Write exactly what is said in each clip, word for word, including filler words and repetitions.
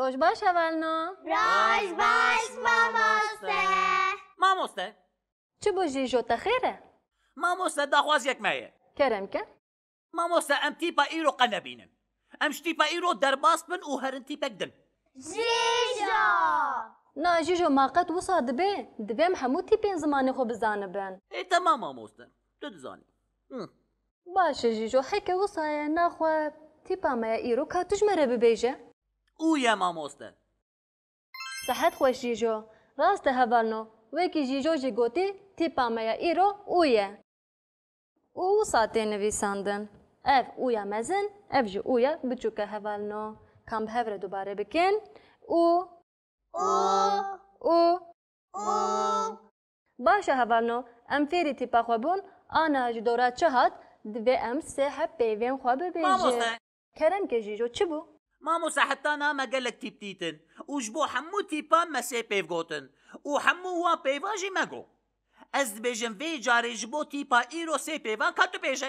روش باش اولنا. روش باش مامۆستا. مامۆستا چ بۆ ژیژۆ تەخێرە؟ مامۆستا داخوازیەک مایە. کەرەمکە؟ مامۆستا ئەم تیپە ئیرۆ قەنە بینن. ئەم شتیپە ئیرۆ دەرباس بن و هەرن تیپەک دن. ژیژۆ. نا ژیژۆ ماقەت وسا دبێ دبێم هەموو تیپێن زمانی خۆ بزانبن. ئێ تەمام مامۆستا تۆ دەزانی. باشە ژیژۆ حێکە وسایە ناخوا تیپامەیە ئیرۆ کاتوژمەرە ببێژە؟ ئویە مامۆستا. سەحەت خۆش ژیژۆ ڕاستە هەڤالنۆ وەکی ژیژۆژی گوتی تیپامەیە ئیرۆ ئویە. و وسا تێ نویساندن. ئەڤ ئویا مەزن ئەڤ ژی ئویا بچووکە هەڤالنۆ. کام هەورە دووبارە بکەن و و باشە هەڤالنۆ ئەم فێری تیپا خۆ بوون ئانا ji dora çi hat divê em sê hep peyvên xwe bibêjin. Keremke jîjo çi bû? مامۆستا حتا نامە gelek tîp dîtin û ji bo hemû tîpan me sê pêv gotin û hemû wan pêvan jî me got. Ez dibêjim vê carê ji bo tîpa îro sê pêvan ka tu bêje.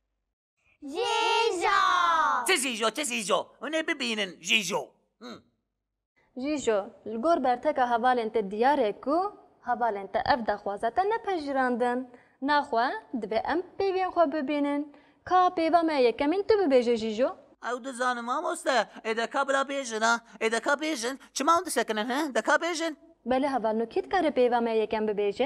ژیژۆ. Ti jîjo ti jîjo hûn ê bibînin jîjo. Jîjo li gor berteka hevalên te diyarê ku hevalên te ev daxwaza te nepejirandin. Naxwe divê em peyvên xwe bibînin. Ka pêva me yekemîn tu bibêje jîjo? Ew dizanim mamoste ê deka bila bêjin ha ê deka bêjin çima hûn disekinin he deka bêjin. Belê hevalno kî dikare pêva me yekem bibêje?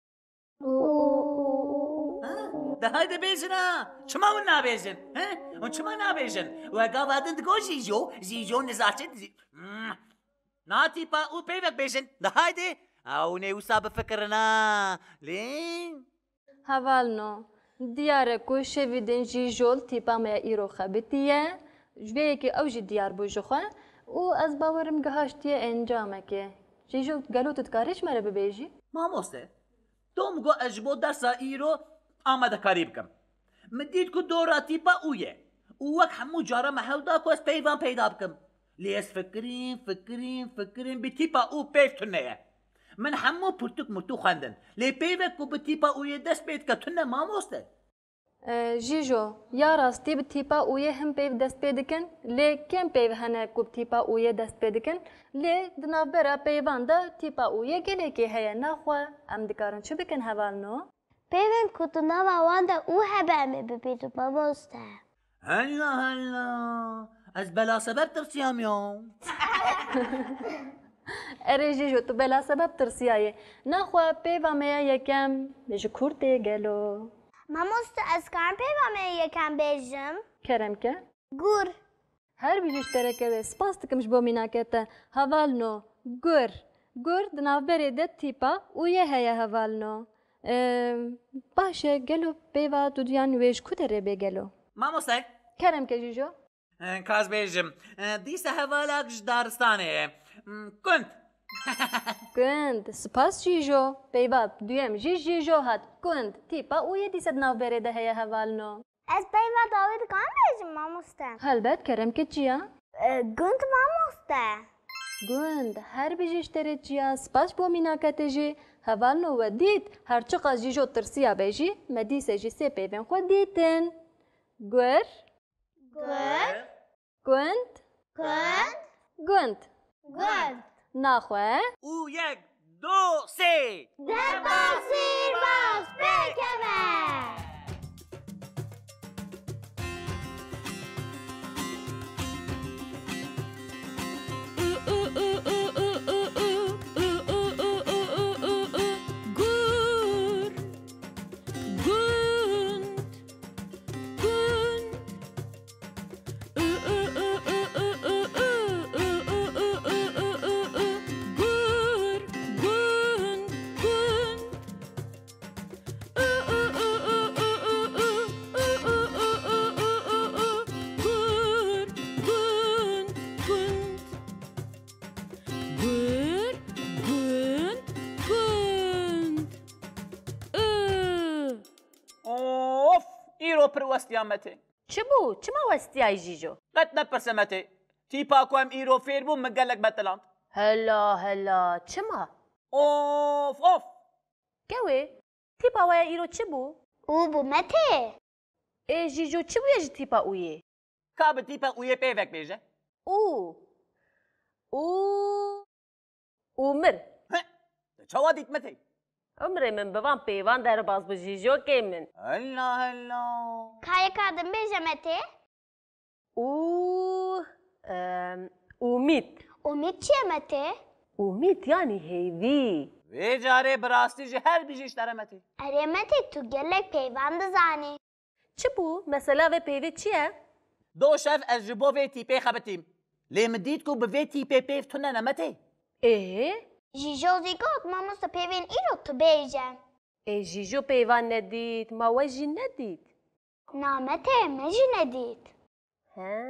De haydi bêjin ha çima hûn nabêjin he hûn çima nabêjin we gava din digo jîjo jîjo nizaçe na tîpa û pêvek bêjin de haydi hûn ê wisa bifikirin ha lê. Hevalno diyar e ku şevî din jîjol tîpa me îro xebitiye ji vê yekê ew jî diyar bû ji xwe û ez bawerim gihaştiye encamekê. Jîjo gelo tu dikarî ji me re bibêjî? Mamoste tom got ez ji bo dersa îro amadekarî bikim. Min dît ku dora tîpa û ye û wek hemû cara me hew da ku ez peyvan peyda bikim. Lê ez fikirîn fikirîn fikirîn bi tîpa û peyv tune ye. Min hemû pirtûk mirtûk xwendin. Lê peyvek ku bi tîpa û yê dest pê dike tune mamoste. Jîjo ya rastî bi tîpa û yê him peyv dest pê dikin lê kêm peyv hene ku bi tîpa û yê dest pê dikin lê di navbera peyvan de tîpa û yê gelekê heye naxwe em dikarin çi bikin hevalno? Peyvên ku tu nava wan de û hebe em ê bibêjin mamoste. Hella hella ez bela sebeb tirsiyam ya. Erê jîjo tu bela sebeb tirsiyayê naxwe peyva me ye yekem ji Kurdê gelo. Mamoste ez karim peyva me yekem bêjim? Keremke? Gur. Her bir iştereke ve spas dikim ji bo mînakete hevalno gur. Gur di navberê de tîpa û yê heye hevalno. Baş e gelo peyva tu diyan wê ji ku derê bê gelo? Mamoste Keremke jîjo? kaz bêjim dîsa hevalak ji daristanê ye. Kund. Kund spas jîjo peyva duyem jî jîjo hat kund tîpa û yê dîsa di navberê de heye hevalno. Ez peyva dawê dikarim bêjim mamoste? Helbet keremke çiya? Gund mamoste. Gund her bir işterê çiya spas bo mînaketê jî hevalno we dît her çi qas jîjo tirsiya be jî me dîse jî sê peyvên xwe dîtin. Gur Gur. Gund Gund. Gund Gund. naxwe û yek do sê. Depasîr bas pêkeve. Westiyamete. Çi bû? Çima westiyayî jîjo? Qet nepirsemete. Tîpa ku em îro fêr bûn min gelek beteland. Hela hela çima? Of of. Gewê tîpa we ya îro çi bû? û bû me tê. Ê jîjo çi bûye ji tîpa û yê? Ka bi tîpa û yê pêvek bêje? û و ومر چاوا دیت متی عمري من بوان بيوان در باز بجيجو كي من هلا هلا Kaya kadın bejemete. و أم، وميت Umit çiyemete. وميت يعني هيفي وی جاره براستی جه هر بیجیش درمتی Eremete tu gelek peyvandı zani. چبو مثلا و بيوي چيه؟ دو شف از جبو وی تیپی خبتیم لی مدید کو به وی تیپی پیف تو ننمتی ايه Jijozi got mamusta peyvin iro tu bejem. ايه جيجو بيوان نديت ما وجي نديت Namete mejine dit. ها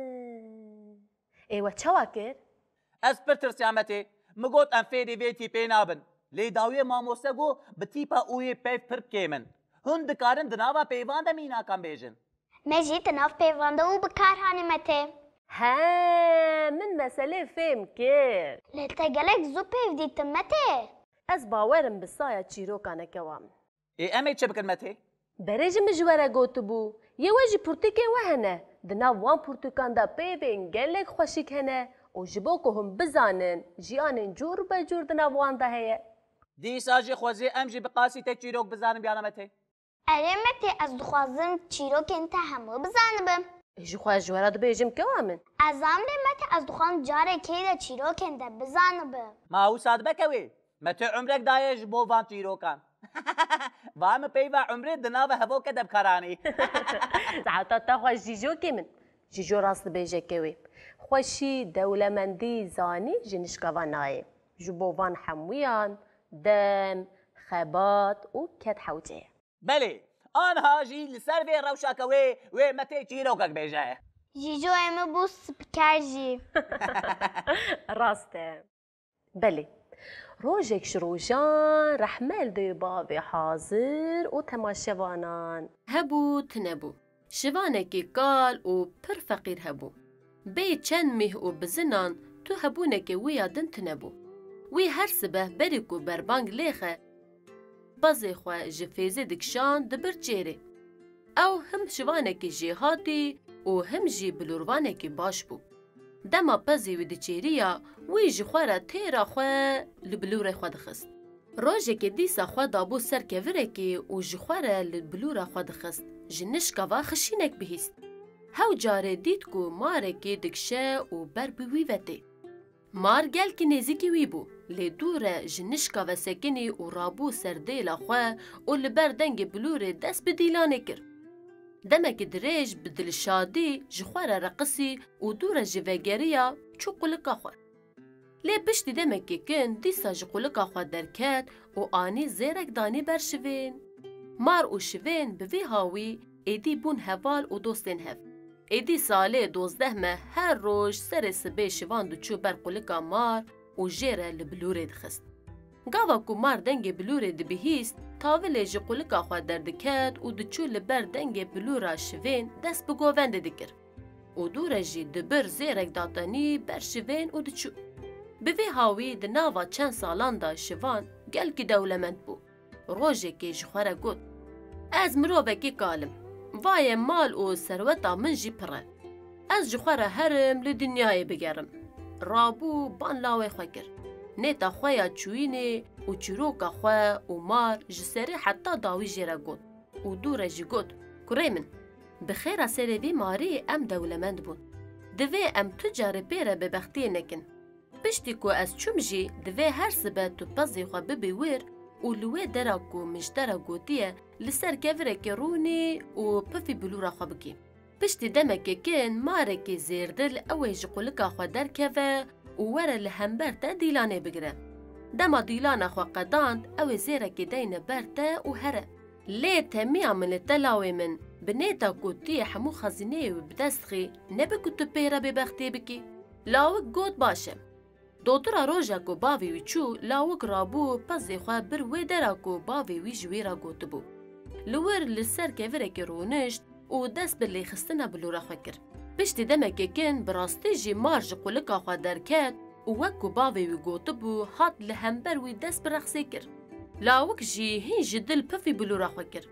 ايه وچوا كر؟ از پرتر سیامتی مگوت ام فیری وی تیپی نابن لی داوی ماموسه گو به تیپا اوی پیف پر کیمن هن دکارن دناوا پیوان دا مینا کم بیجن Mejit naf peyvanda u bakar hanimete. ها من مسألة فهم كر Lete gelek zu pev ditim mete. از باورم بسايا چيرو كان كوام ای امی چه بکن متی بريج مجوارا قوتبو يواجي بورتيكي وهنا دنا وان بورتوكان دا بيبين قالك خوشيك هنا وجبوكهم بزانن جيانن جور بجور دنا وان دا هيا دی ساجی خوزی ام جی بقاسی tek چیروک بزانم بیانا متی Eremete az duxwazim çîrokên te hemû bizanibim. جي خوا جوارا دو بيجم كوامن Ez amrê me te ez dixwazim carekê de çîrokên te bizanibim. ما او ساد بکوی متی عمرک دایه جبو وان چیروکان وام پیوا عمری دناوا هبو که دبکارانی ساعتا تا خوا جيجو كيمن جيجو راس بيجا كوي خوشي دولة مندي زاني جنش كواناي جبو وان حمويان دم خبات و كت حوجه بله آنها جی لسر وی روشا کوی و متی چیروکک بیجه Jijo emi bu spiker jî. راسته بلي روجك شروجان رحمل دي بابي حاضر و تماشوانان هبو تنبو شوانكي قال و پر فقير هبو بي چند مه و بزنان تو هبونكي ويا دن تنبو وي هر سبه بريكو بربانگ ليخه بازي خوا جفيزي دكشان دبر چيري او هم شوانكي جيهاتي و هم جي بلوروانكي باش بو دما بازي و دچيريا وي جي خوارا تيرا خوا لبلوري خوا دخست روجكي ديسا خوا دابو سر كفركي و جي خوارا لبلورا خوا دخست جنشكاوا خشينك بهيست هاو جاري ديتكو ماركي دكشا و بر بوي وتي مار گل کی نزیکی وی بو لی دوره جنشکا و سکنی و رابو سردیلا خواه و لبر دنگ بلوره دست بدیلانه کر. دمک دریج بدل شادی جخواره رقصی و دوره جوگریا چو قلقا خواه. لی پشتی دمکی کن دیسا جقلقا خواه درکت و آنی زیرک دانی بر شوین. مار و شوین بوی هاوی ایدی بون هوال و دوستین هف. ایدی ساله دوزده مه هر روز سر سبه شوان دو چو بر قلقا مار و جیره لبلوره دخست. گاوا کو مار دنگ بلوره دبهیست تاوله جی قلقا خواه دردکت و دو چو لبر دنگ بلورا شوین دست بگووند دکر. و دوره جی دبر زیرک داتانی بر شوین و دو چو. بوی هاوی دناوا چند سالان دا شوان گل که دولمند بو. روژه که جخوره گود. از مروبه که کالم. وای مال و ثروتا من جی پره. از جخوره هرم لدنیای بگرم. رابو بان لاوی خواه کر. نیتا خواه چوینه و چروکا خواه و مار جسره حتی داوی جیره گود. و دوره جی گود. کره من. بخیر سره وی ماری ام دولمند بون. دوی ام تجاره پیره ببختی نکن. پشتی کو از چوم جی دوی هر سبه تو پزی خواه ببیویر و لوی دراکو مشتره گوتیه لسر کفره که رونی و پفی بلورا خواه بکی. پشتی دمه که کن ماره که زیردل اوی جقولکا خواه در کفه و وره لهمبر تا دیلانه بگره. دما دیلانه خواه قداند اوی زیره که دین برده و هره. لی تمیا من تلاوی من بنیتا گوتیه همو خزینه و بدستخی نبکو تو پیره ببختی بکی. لاوک گوت باشه. دوترا روژا کو باوی وی چو لاوک رابو پزی خواه بر وی درا کو باوی وی جویرا گوت بو. لور لسر که وره که رونشت و دست بر لی خستنه بلورا خواه کر. پشتی دمه که کن براستی جی مارج قلقا خواه درکت و وکو باوی وی گوت بو حاد لهمبر وی دست بر رخصی کر. لاوک جی هین جدل پفی بلورا خواه کر.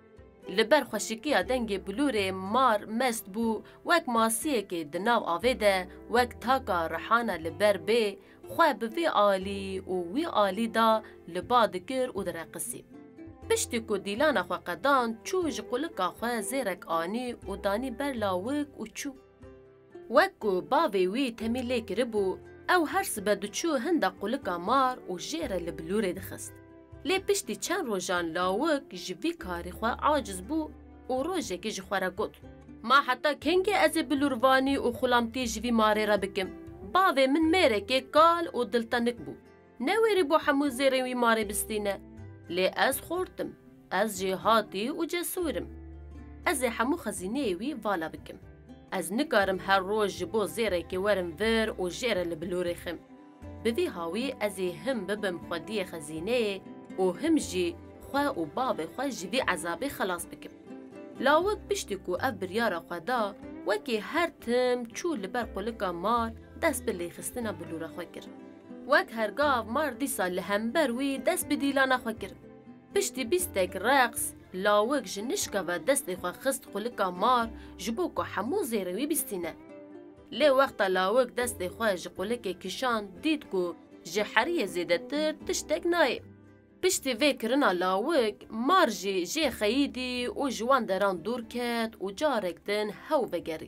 لبر خوشکی دنگ بلور مار مست بو وک ماسیه که دناو آویده وک تاکا رحانه لبر بی خواه بوی آلی و وی آلی دا لبا دکر و درقسی. پشتی که دیلانا خواه قدان چو جقولکا خواه زیرک آنی و دانی بر لاوک و چو. وکو باوی وی تمیلی کربو او هر سبدو چو هنده قولکا مار و جیره لبلور دخست. لی پشتی چند روژان لاوک جوی کاری خواه عاجز بو و روژه که جخواه را گود. ما حتی کنگه از بلوروانی و خلامتی جوی ماری را بکم. باوی من میره که کال و دلتا نکبو. نویری بو حمو زیره وی ماری بستینه. لی از خورتم. از جهاتی و جسورم. از حمو خزینه وی والا بکم. از نکارم هر روز بو زیره که ورم ور و جیره لبلوری خم. بوی هاوی از هم ببم خودی خزینه و هم جی خواه و باب خواه جوی عذابی خلاص بکم. لاوک پشتی کو اف بریارا خدا وکی هر تم چو لبر قولکا مار دست بلی خستنا بلورا خواه کر. وک هرگاو مار دیسا لهمبر وی دست بدیلانا خواه کر. پشتی بیستک رقص لاوک جنشکا و دست خواه خست قولکا مار جبو کو حمو زیروی بیستینه. لی وقتا لاوک دست خواه جقولک کشان دید کو جحری زیده تر تشتک نای. پشتی وی کرنا لاوک مار جی جی خیدی و جوان دران دور کت و جارک دن هاو بگری.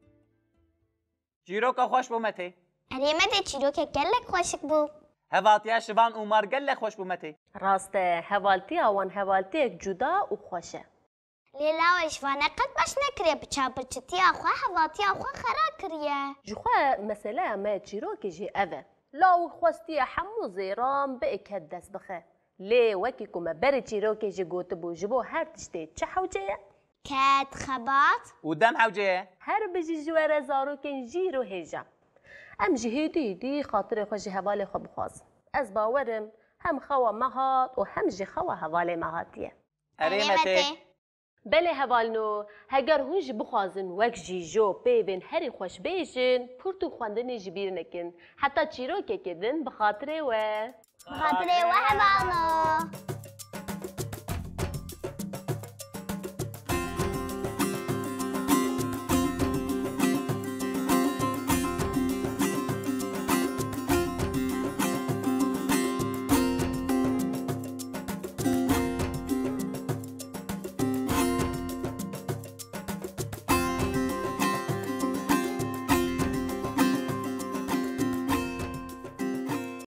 جیروکا خوش بومتی؟ اریمت چیروک گلک خوشک بو. هواتیا شوان اومار گله خوش بومتی؟ راسته هوالتی آوان هوالتی اک جدا و خوشه. لیلاوش وانه قد باش نکریه بچا بچتی آخواه هواتی آخواه خرا کریه. جخواه مسئله اما چیروکی جی اوه. لاو خواستی حمو زیران به اکد دست بخه. لی وکی کما بری چیروکی جی گوت بو جبو هر تشتی چه حوجه؟ کد خبات. و دم حوجه؟ هر بجی جوار زاروکن جیرو هیجا. ام جی هیدی دی خاطر خوشی حوالی خواب خواست. از باورم هم خوا مهات و هم جی خوا حوالی مهاتیه. اریمتی؟ بله هوالنو هگر هونج بخوازن وک جیجو پیوین هری خوش بیشن پرتو خواندن جبیر نکن حتی چیرو که کدن بخاطره و بخاطره و هوالنو